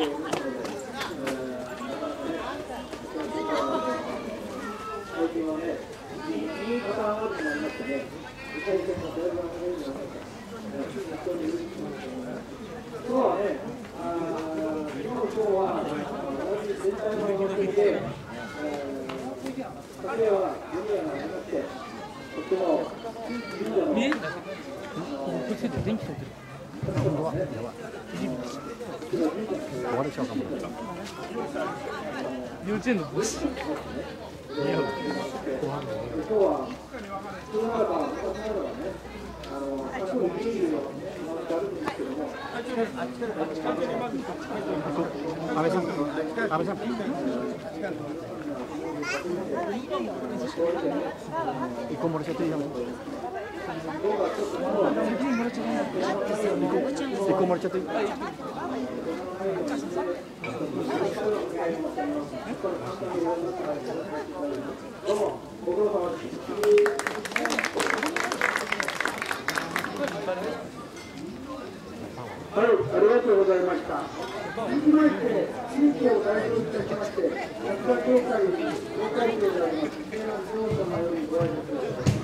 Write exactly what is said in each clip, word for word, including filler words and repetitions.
見えんだけど、ここついて電気通ってる。今度はやばい。壊れちゃうかも。幼稚園の帽子。似合う。安倍さん、安倍さん。一個漏れちゃっていいよ。一個漏れちゃっていい。 はい、ありがとうございました。続きまして、地域を代表いたしまして、安田協会総会長であります、池田翔様よりご挨拶ください。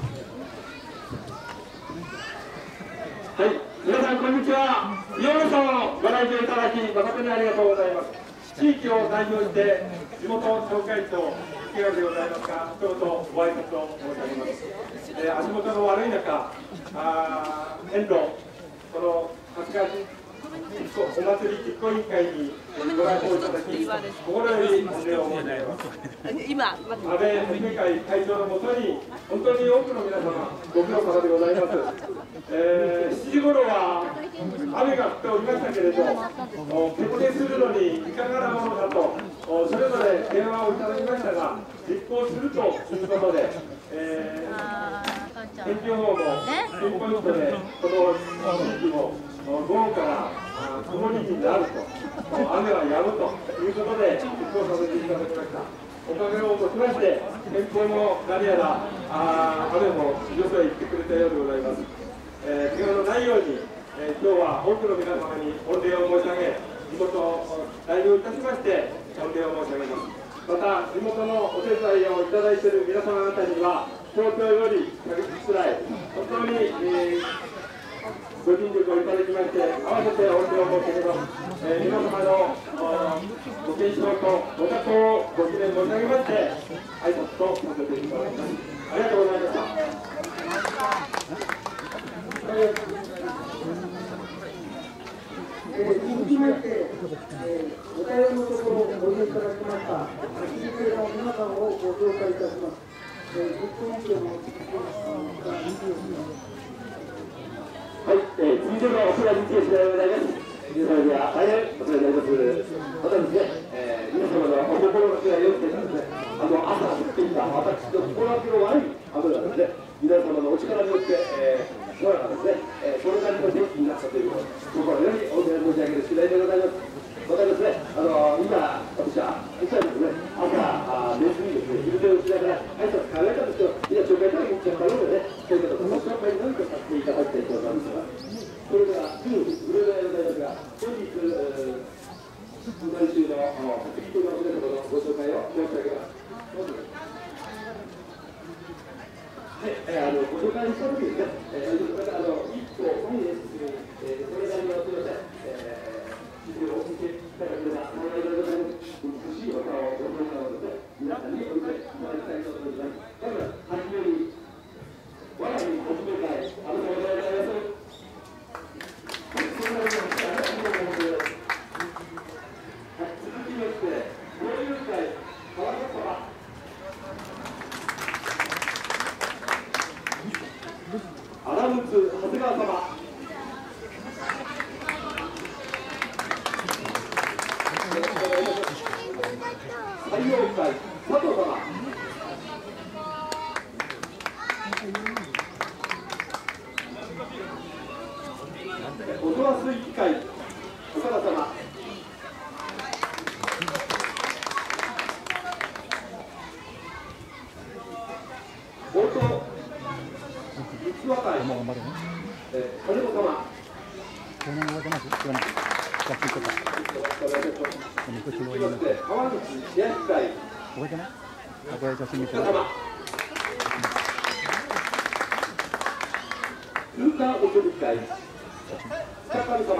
はい、皆さんこんにちは。ようこそご来場いただき、誠にありがとうございます。地域を代表して、地元町会長、池田でございますが、一言ご挨拶を申し上げます。えー、足元の悪い中、あ遠路、この初川お祭り実行委員会にご来訪いただき、心より御礼を申し上げます。今、安倍愛媛会会長のもとに、本当に多くの皆様、ご苦労様でございます。えー、しちじごろは雨が降っておりましたけれど、決定するのにいかがなものかと、それぞれ電話をいただきましたが、実行するということで、えー、天気予報もピンポイントで、この地域も午後から曇りになると、雨は止むということで実行させていただきました。おかげをもちまして、天候も何やらあ雨もよそへ行ってくれたようでございます。えー、怪我のないように、えー、今日は多くの皆様に御礼を申し上げ、地元を代表いたしまして御礼を申し上げます。また、地元のお手伝いをいただいている皆様方には、東京より昨日くらい、本当に、えーご尽力をいただきまして、合わせて御礼を申し上げます。えー、皆様のご健勝とご多幸をご記念申し上げまして、挨拶とさせていただきます。ありがとうございました。えー、続きまして、えー、お便りのところをご利用いただきました、地域の皆さんをご紹介いたします。えー、実行委員長のはい、えー、続いてのお世話につき次第でございます。皆様には大変お世話になります。またですね、えー、皆様のお心の気がよくてですね、あの朝降っていた私の心がけの悪い雨がですね、皆様のお力によって、えー、空がですね、えー、これなりの天気になったということ、心よりお願い申し上げる次第でございます。またですね、あの今、私は、実はですね、朝、あ寝ずにですね、昼寝をしながら、挨拶考えたんですけど、今、紹介から言っちゃったのでね、そういう方、ご紹介のみとさせていただきたいと思いますが、それでは、すぐに上でございますが、本日、今週の国立の皆様のご紹介を申し上げます。はい、えー、あのご紹介した時にね、えー、あの一歩前に進む、えー、それなりのすみません、えー、実をお見せいただければ幸いでございます。美しいお顔をご紹介をですね、皆さんにお見せいただきたいと思います。まずはじめに、我が国ご紹介、ありがとうございます。そんなことをしてありがとうございます。はい、続きまして、交流会川田様。荒睦長谷川様、採用会佐藤様、音羽水機会岡田様、冒頭三つ若い、えー、金子様。 kasih kota. Ini kucing ini. Oke kan? Aku yang kasih itu. Luka Okubukai. Kakak sama.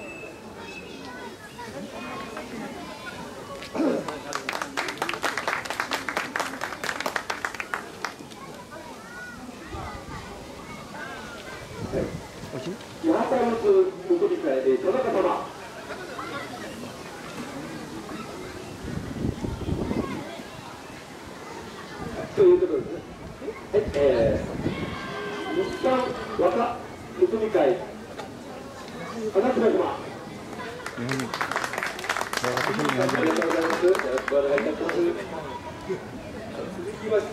ということですね。はい、えー、日韓若結び会、花島島。ありがとうございます。よろしくお願いいたします。続きまして、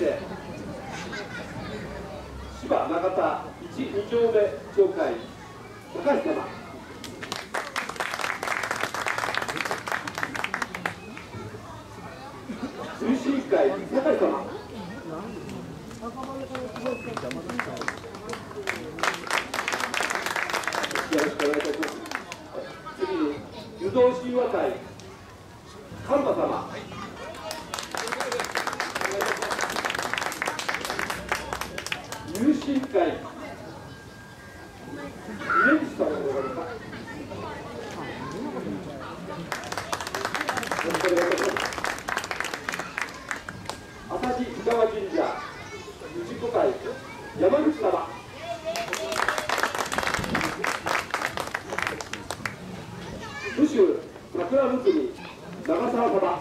芝中田いち、に丁目町会、高橋様。推進会、高橋様。よろしくお願いいたします。次に、湯道神話会、カンバ様。入信会、峯岸様でございますか。よろしくお願いいたします。朝日氷川神社、氏子会、山口様。武州桜むすび、長澤様。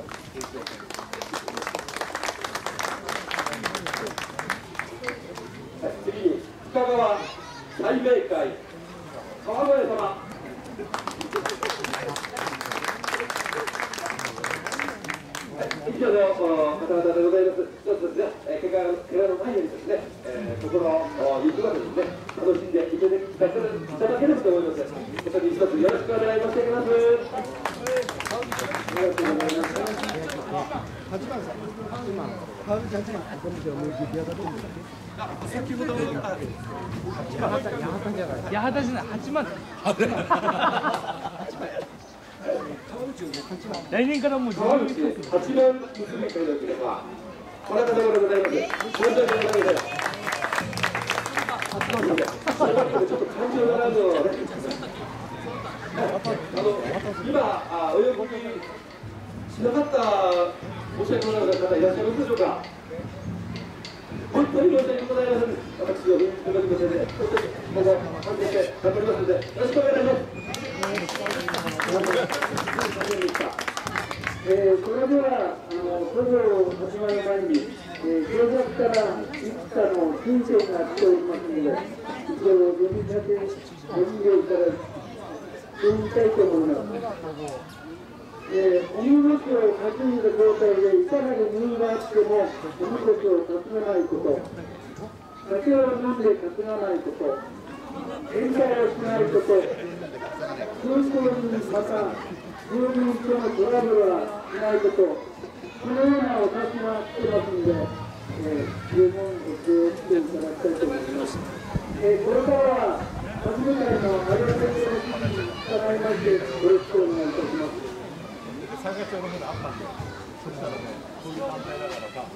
次に深川大明会、川越様。以上の方々でございます。一つですね、えー、けがのないようにですね、えー、心をゆくまでですね、楽しんでいただければと思います。本当に一つよろしくお願い申し上げます。ありがとうございます。はちばんさん、今、ハーブジャッジマン、こんにちは、もう出来上がってるんですか。先ほど、八番、八番じゃない。 八幡じゃない、八幡。来年からもう川口八番結び会というのは、この方でございます。本当にございます。ちょっと感情があるので、あの今あお呼びしなかった申し訳ございません方いらっしゃいますでしょうか。本当に申し訳ございません。私を見ていただきましてね、本当に今後反省して頑張りますので、よろしくお願いします。 えー、それでは、あのそれぞれ始まる前に、えー、警察からいくつかの申請が来ておりますので、一度呼びかけ、ご入場から呼びたいと思います。えー、お荷物を担いだ状態でいかなる理由があっても、お荷物を担がないこと、酒を飲んで担がないこと、宴会をしないこと、空港にまた、住民とのトラブルはしないこと、このようなお達が来てますので、えー、十分お気をつけいただきたいと思います。えー、これからは、初めてのありがたいの指示に従いまして、よろしくお願いいたします。 三月の方であったんで、そしたらね、そういう団体だからさ、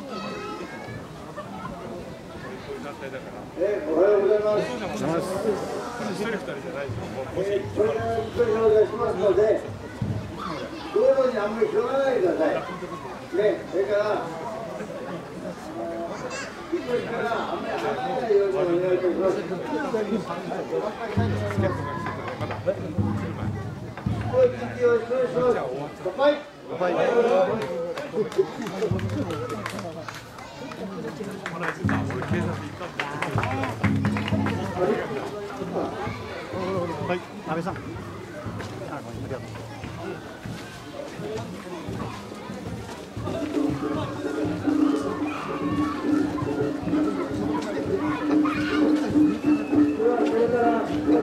そういう団体だから。 えー、おはようございます。 おはようございます。一人二人じゃないでしょ。 えー、これから一人お願いしますので、道路にあんまり広がらないでください。ね、それから、一人からあんまり離れないようにお願いいたします。おい、次を一緒にします。乾杯。乾杯。